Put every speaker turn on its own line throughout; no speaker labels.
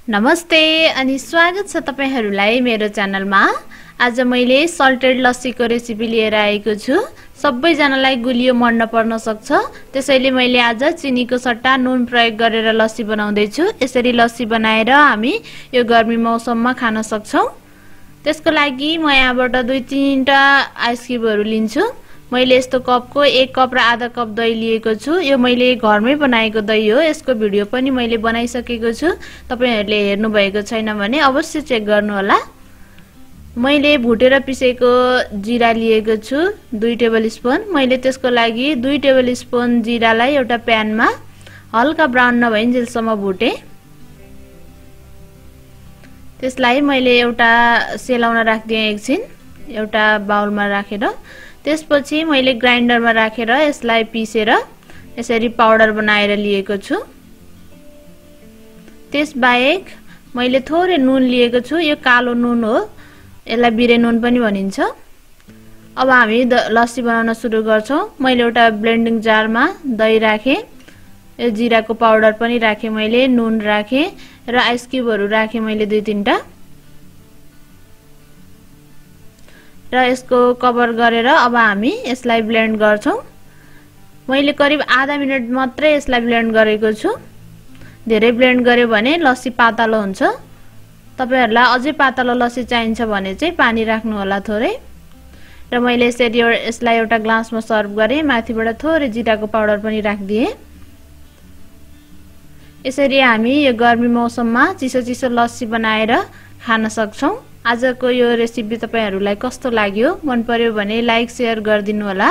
नमस्ते अनि स्वागत छ तपाईहरुलाई मेरो च्यानलमा। आज मैले सल्टेड लस्सीको रेसिपी लिएर आएको छु। सबैजनालाई गुलियो मन नपर्न सक्छ, त्यसैले मैले आज चिनीको सट्टा नुन प्रयोग गरेर लस्सी बनाउँदै छु। यसरी लस्सी बनाएर हामी यो गर्मी मौसममा खान सक्छौं। त्यसको लागि म यहाँबाट 2-3टा आइस क्यूबहरु लिन्छु। मैले यस्तो कपको 1 कप र आधा कप दही लिएको छु। यो मैले घरमै बनाएको दही हो। यसको भिडियो पनि मैले बनाइसकेको छु। तपाईहरुले हेर्नु भएको छैन भने अवश्य चेक गर्नु होला। मैले भुटेर पिसेको जीरा लिएको छु 2 टेबलस्पुन। मैले त्यसको लागि 2 टेबलस्पुन जीरालाई एउटा प्यानमा हल्का ब्राउन नभइन्जेलसम्म भुटे। त्यसलाई मैले एउटा सेलाउन राख्दिए एकछिन एउटा बाउलमा राखेर। त्यसपछि मैले ग्राइन्डरमा राखेर यसलाई पिसेर यसरी पाउडर बनाएर लिएको छु। त्यसबाहेक मैले थोरै नुन लिएको छु। यो कालो नुन हो, यसलाई बिरे नुन पनि भनिन्छ। अब हामी लस्सी बनाउन सुरु गर्छौं। मैले एउटा ब्लेन्डिङ जारमा दही राखे, यो जीराको पाउडर पनि राखे, मैले नुन राखे र आइस क्यूबहरु राखे मैले 2-3टा र यसको कभर गरेर अब हामी यसलाई ब्लेन्ड गर्छौं। मैले करिब आधा मिनेट मात्रै यसलाई ब्लेन्ड गरेको छु। धेरै ब्लेन्ड गर्यो भने लस्सी पातलो हुन्छ। तपाईहरुलाई अझै पातलो लस्सी चाहिन्छ भने चाहिँ पानी राख्नु होला थोरै। र मैले यसरी यसलाई एउटा ग्लासमा सर्भ गरे, माथिबाट थोरै जीराको पाउडर पनि राख्दिए। यसरी हामी यो गर्मी मौसममा चिसो चिसो लस्सी बनाएर खान सक्छौं। आजको यो रेसिपी तपाईहरुलाई कस्तो लाग्यो? मन पर्यो भने लाइक शेयर गरिदिनु होला।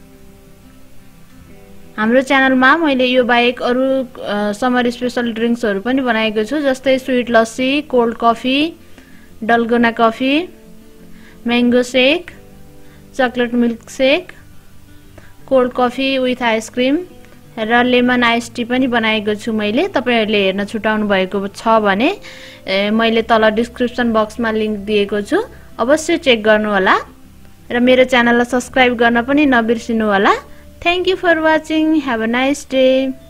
हाम्रो च्यानलमा मैले यो बाहेक अरु समर स्पेशल ड्रिंक्सहरु पनि बनाएको छु, जस्तै sweet lassi, cold coffee, dalgona coffee, mango shake, chocolate milk shake, cold coffee with ice cream र लेमन आइस टी पनि बनाएको छु मैले। तपाईहरुले हेर्न छुटाउनु भएको छ भने मैले तल डिस्क्रिप्सन बक्समा लिंक दिएको छु, अवश्य चेक गर्नु होला र मेरो च्यानललाई सब्स्क्राइब गर्न पनि नबिर्सिनु होला। Thank you for watching. Have a nice day.